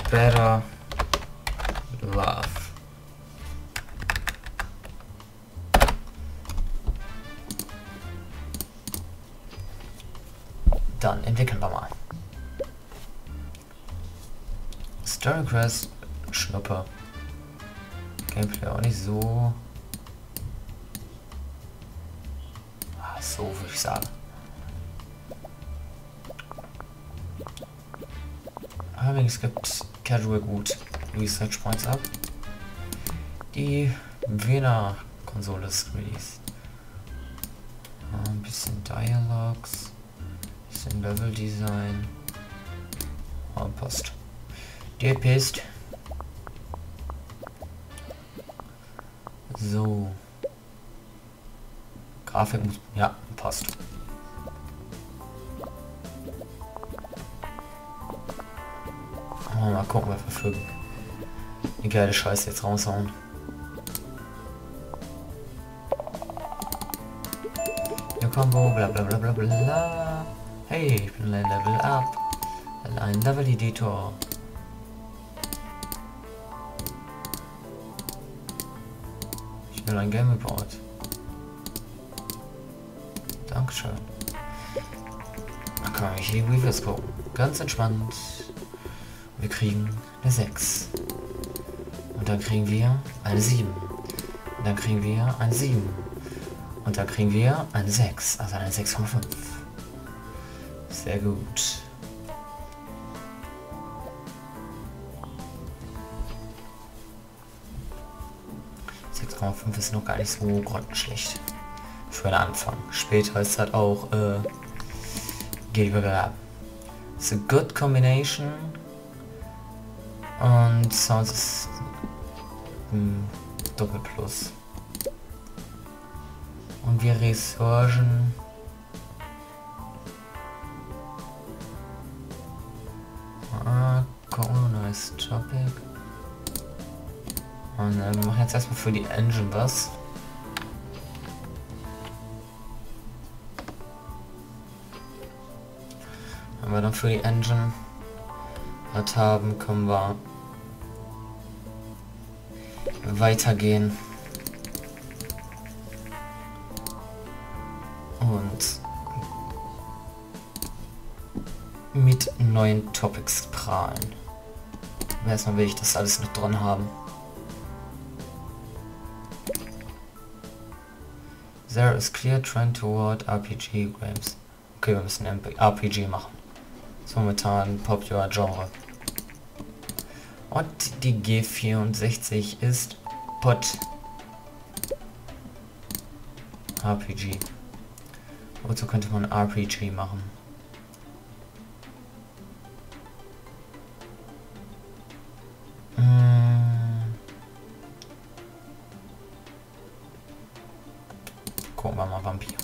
Better Love. Dann entwickeln wir mal. Story Quest, Schnuppe. Gameplay auch nicht so. So würde ich sagen. Allerdings gibt Casual gut Research Points ab. Die Wiener Konsole ist released. Ein bisschen Dialogs, ein bisschen Level Design. Passt. Die passt. So. Grafik muss. Ja, passt. Mal gucken, was wir für eine geile Scheiße jetzt raushauen. Ja, Combo, bla bla bla bla bla. Hey, ich bin ein Level Up. Ein Level Editor. Ich will ein Game Report. Dankeschön. Dann kann ich die Reviews gucken. Ganz entspannt. Wir kriegen eine 6. Und dann kriegen wir eine 7. Und dann kriegen wir eine 7. Und dann kriegen wir eine 6. Also eine 6,5. Sehr gut. Ist noch gar nicht so grottenschlecht. Für den Anfang. Später ist halt auch geht über. It's a good combination. Und Sounds ist Doppelplus. Und wir researchen. Nice topic. Und wir machen jetzt erstmal für die Engine was. Wenn wir dann für die Engine was haben, können wir weitergehen. Und mit neuen Topics prahlen. Erstmal will ich das alles noch dran haben. There is clear trend toward RPG games. Okay, wir müssen RPG machen. Das ist momentan popular Genre. Und die G64 ist Pot RPG. Wozu könnte man RPG machen? Gucken wir mal Vampir.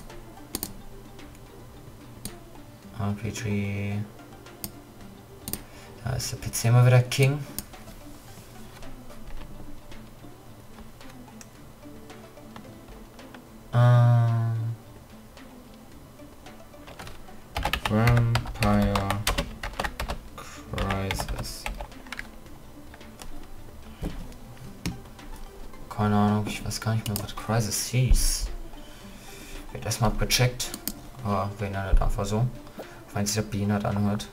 RPG. Da ist der PC mal wieder King. Vampire Crisis. Keine Ahnung, ich weiß gar nicht mehr, was Crisis hieß. Wird erstmal abgecheckt. Aber wenn er nicht einfach so. Wenn sich der Bean hat anhört.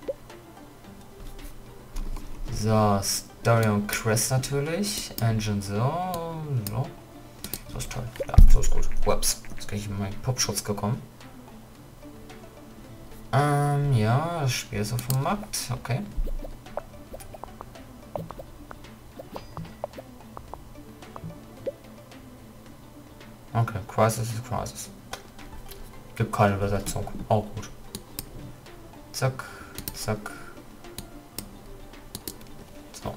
So, Story und Quest natürlich. Engine so. So ist toll. Ja, so ist gut. Ups. Jetzt bin ich in meinen Popschutz gekommen. Ja, das Spiel ist auf dem Markt. Okay. Okay, Crisis ist Crisis. Gibt keine Übersetzung. Auch gut. Zack, zack. So.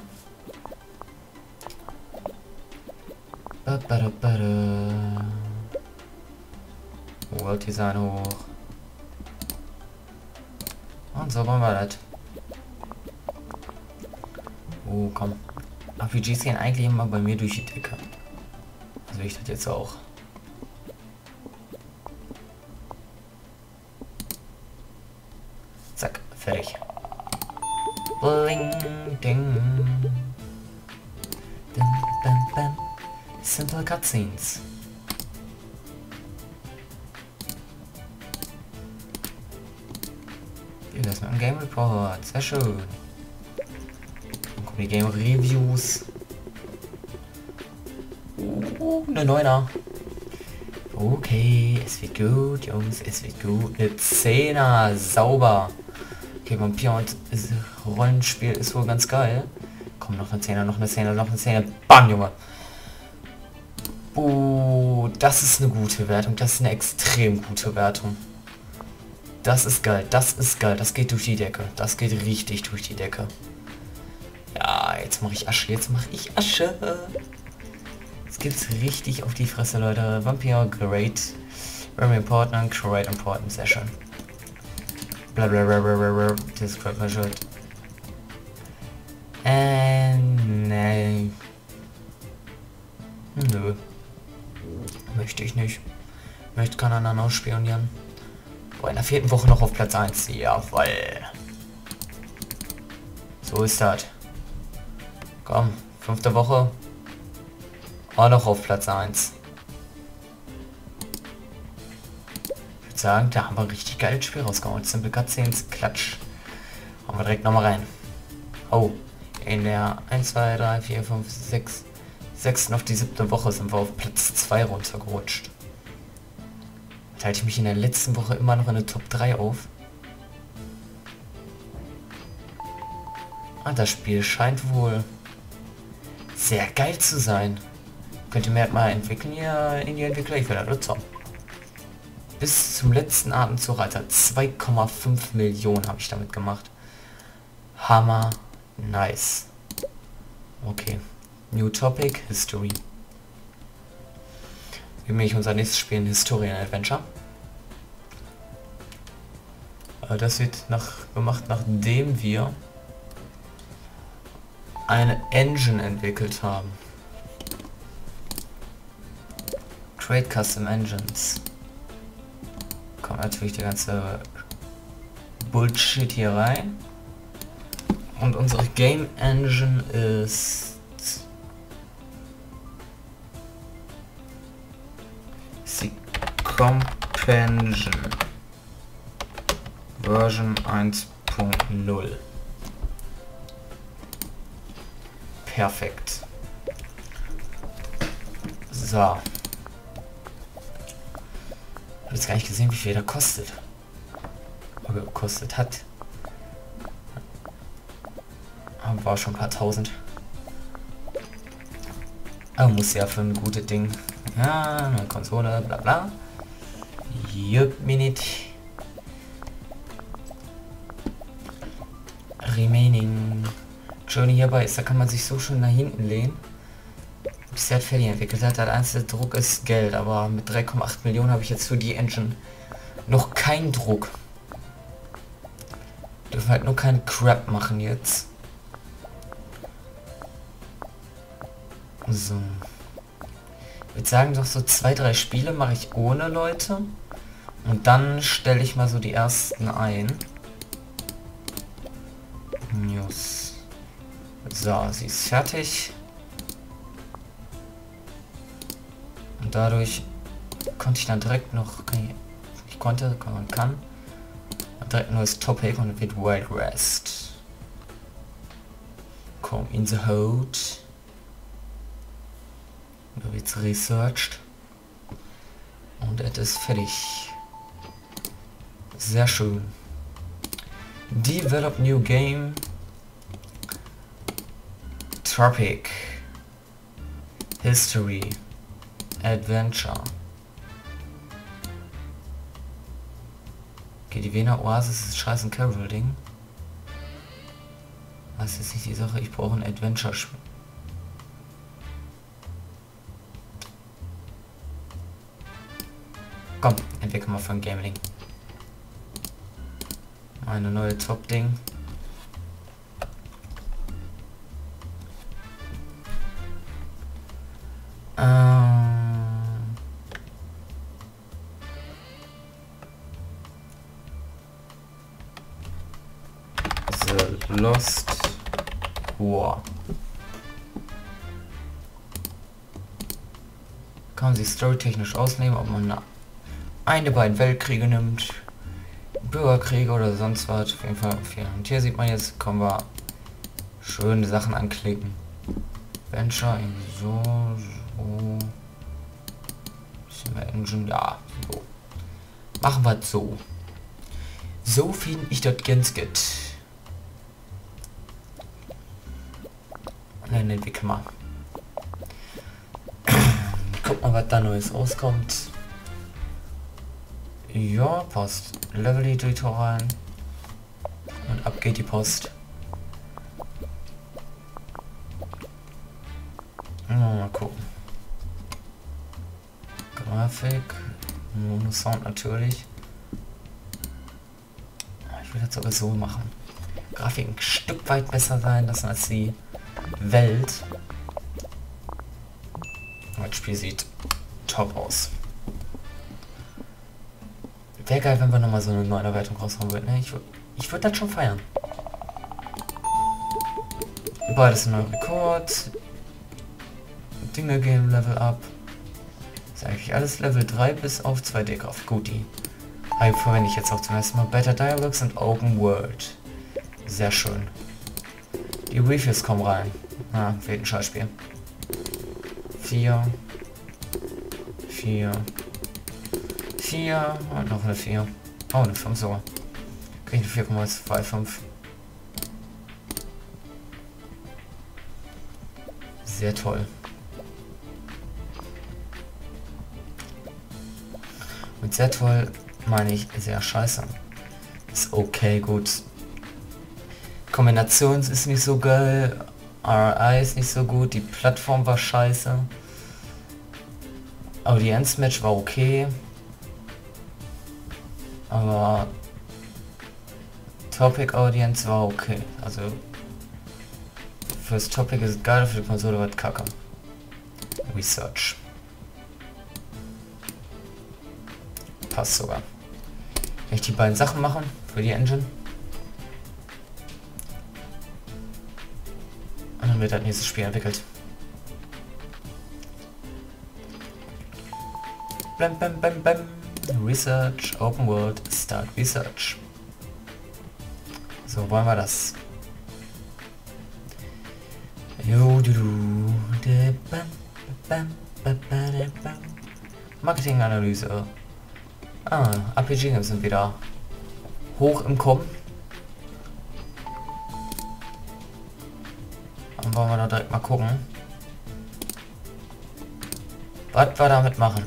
World Design hoch. Und so wollen wir das. Oh, komm. RPGs gehen eigentlich immer bei mir durch die Decke. Also ich das jetzt auch. Zack, fertig. Bling, ding. Dum, bam, bam. Simple Cutscenes. Wie das mit dem Game Report? Sehr schön. Dann kommen die Game Reviews. Eine 9er. Okay, es wird gut, Jungs, es wird gut. Eine 10er, sauber. Okay, Vampir und Rollenspiel ist wohl ganz geil. Komm, noch eine 10er, noch eine 10er, noch eine 10er. Bam, Junge. Das ist eine gute Wertung. Das ist eine extrem gute Wertung. Das ist geil, das ist geil. Das geht durch die Decke. Das geht richtig durch die Decke. Ja, jetzt mache ich Asche, jetzt mache ich Asche. Jetzt gibt's richtig auf die Fresse, Leute. Vampire, great. Very important, great important, sehr schön. Blablabla, describe measured. Nee. Nö. Möchte ich nicht. Möchte keinen anderen ausspionieren. Oh, in der 4. Woche noch auf Platz 1. Jawoll. So ist das. Komm, 5. Woche. Auch noch auf Platz 1. Ich würde sagen, da haben wir ein richtig geiles Spiel rausgehauen. Simple Cutscenes, Klatsch. Hauen wir direkt nochmal rein. Oh, in der 1, 2, 3, 4, 5, 6, 6. auf die 7. Woche sind wir auf Platz 2 runtergerutscht. Da halte ich mich in der letzten Woche immer noch in der Top 3 auf. Ah, das Spiel scheint wohl sehr geil zu sein. Könnt ihr mir halt mal entwickeln, ihr Indie-Entwickler? Ich will da nutzen. Bis zum letzten Atemzug, Alter. 2,5 Millionen habe ich damit gemacht. Hammer. Nice. Okay. New Topic, History. Nämlich unser nächstes Spiel, ein Historian Adventure. Das wird gemacht, nachdem wir eine Engine entwickelt haben. Create Custom Engines. Kommt natürlich der ganze Bullshit hier rein. Und unsere Game Engine ist die Compension Version 1.0. Perfekt. So. Ich habe jetzt gar nicht gesehen, wie viel der kostet. Oder gekostet hat. Aber war schon ein paar tausend. Aber muss ja für ein gutes Ding. Ja, eine Konsole, bla bla. Jupp, Minute. Remaining. Schöne hierbei ist, da kann man sich so schön nach hinten lehnen. Bis der fertig entwickelt hat. Der einzige Druck ist Geld, aber mit 3,8 Millionen habe ich jetzt für die Engine noch keinen Druck. Dürfen halt nur keinen Crap machen jetzt. So. Ich würde sagen, noch so 2, 3 Spiele mache ich ohne Leute. Und dann stelle ich mal so die ersten ein. News. So, sie ist fertig. Und dadurch konnte ich dann direkt noch... kann direkt ein neues Topic und wird Wild West. Come in the Hood. Da wird's researched. Und es ist fertig. Sehr schön. Develop new game. Tropic. History. Adventure. Okay, die Wiener Oasis ist scheiß ein Carol-Ding. Das ist nicht die Sache, ich brauche ein Adventure-Spiel. Komm, entwickeln wir für ein Gaming. Eine neue Top-Ding. The Lost War. Kann man sich storytechnisch ausnehmen, ob man eine der beiden Weltkriege nimmt, Bürgerkriege oder sonst was. Auf jeden Fall viel. Und hier sieht man jetzt, können wir schöne Sachen anklicken. Venture, so. Bisschen mehr Engine, ja, so. Machen wir so. So finde ich das ganz gut. Und dann entwickeln wir. Guck mal, was da Neues rauskommt. Ja, Post. Level Editor rein. Und ab geht die Post. Mal gucken. Grafik. Mono Sound natürlich. Ich will das sogar so machen. Grafik ein Stück weit besser sein lassen als die Welt. Aber das Spiel sieht top aus. Wäre geil, wenn wir nochmal so eine neue Wertung raushauen würden. Ne? Ich würde das schon feiern. Überall ist ein neuer Rekord. Dinge gehen Level up. Ist eigentlich alles Level 3 bis auf 2D Grafik. Gut, die verwende ich jetzt auch zum ersten Mal. Better Dialogs und Open World. Sehr schön. Die Reviews kommen rein. Ah, fehlt ein Scheißspiel. 4 und noch eine 4. Oh, eine 5 sogar. Kriege ich eine 4,25. Sehr toll. Mit sehr toll meine ich sehr scheiße. Ist okay, gut. Kombination ist nicht so geil. RI ist nicht so gut. Die Plattform war scheiße. Audienzmatch war okay. Aber Topic Audience war okay. Also fürs Topic ist es geil, für die Konsole wird kacke. Research. Passt sogar. Kann ich die beiden Sachen machen für die Engine? Und dann wird das nächste Spiel entwickelt. Bam, bam, bam, bam. Research, Open World, Start Research. So, wollen wir das? Marketinganalyse. RPG sind wieder hoch im Kommen. Dann wollen wir da direkt mal gucken, was wir damit machen.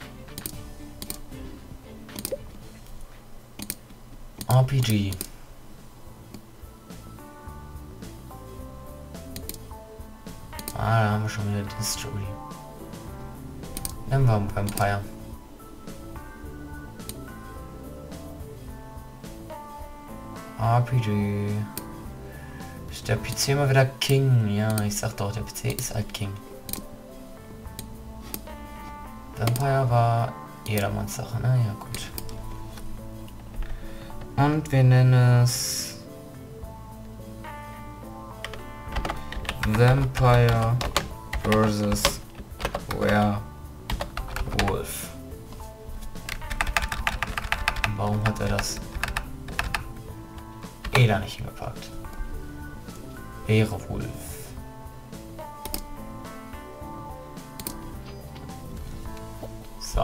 RPG. Da haben wir schon wieder die Story. Nehmen wir ein Vampire. RPG. Ist der PC mal wieder King? Ja, ich sag doch, der PC ist halt King. Vampire war jedermanns Sache, ne? Ja, gut. Und wir nennen es Vampire vs. Werewolf. Warum hat er das da nicht hingepackt? Werewolf. So.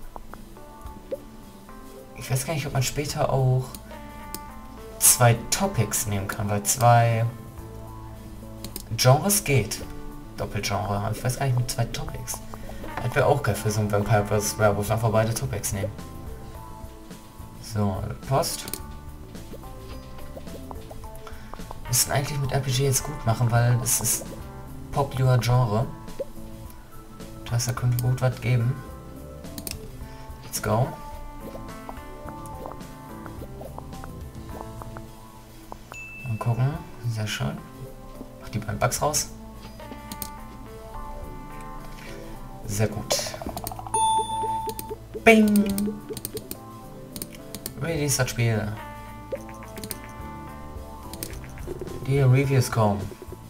Ich weiß gar nicht, ob man später auch 2 Topics nehmen kann, weil 2 Genres geht. Doppelgenre. Ich weiß gar nicht, mit 2 Topics. Das wäre auch geil für so ein Vampire vs. Werewolf, einfach beide Topics nehmen. So, Post. Müssen eigentlich mit RPG jetzt gut machen, weil es ist popular Genre. Das heißt, da könnte gut was geben. Let's go. Mal gucken. Sehr schön. Mach die beiden Bugs raus. Sehr gut. Bing! Release das Spiel. Die Reviews kommen.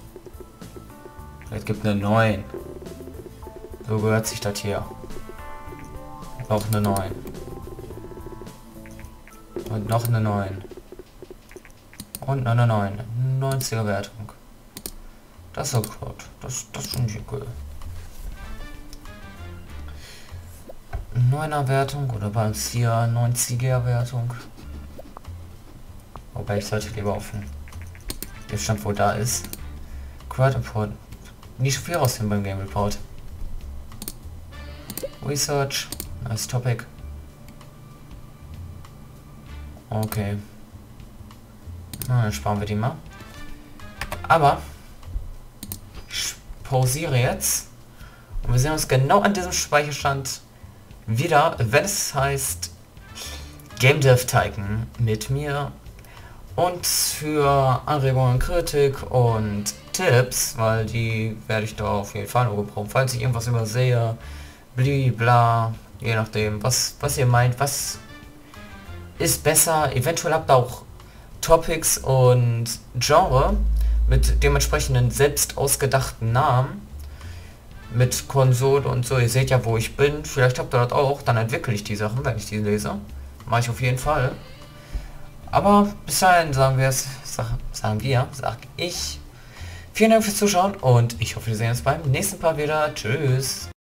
Es gibt eine 9. So gehört sich das hier. Noch eine 9. Und noch eine 9. Und noch eine 9. 90er Wertung. Das ist gut. Das ist schon cool. 9er Wertung oder bei uns hier 90er Wertung. Wobei ich sollte lieber auf den Stand, wo da ist. Crowd Report. Nicht viel rausfinden beim Game Report. Research. Nice Topic. Okay. Na, dann sparen wir die mal. Aber ich pausiere jetzt. Und wir sehen uns genau an diesem Speicherstand wieder, wenn es heißt Game Dev Tycoon mit mir. Und für Anregungen, Kritik und Tipps, weil die werde ich da auf jeden Fall noch gebrauchen, falls ich irgendwas übersehe, blibla, je nachdem, was ihr meint, was ist besser. Eventuell habt ihr auch Topics und Genre mit dementsprechenden selbst ausgedachten Namen, mit Konsole und so. Ihr seht ja, wo ich bin. Vielleicht habt ihr das auch, dann entwickle ich die Sachen, wenn ich die lese. Mache ich auf jeden Fall. Aber bis dahin sag ich, vielen Dank fürs Zuschauen und ich hoffe, wir sehen uns beim nächsten Mal wieder. Tschüss.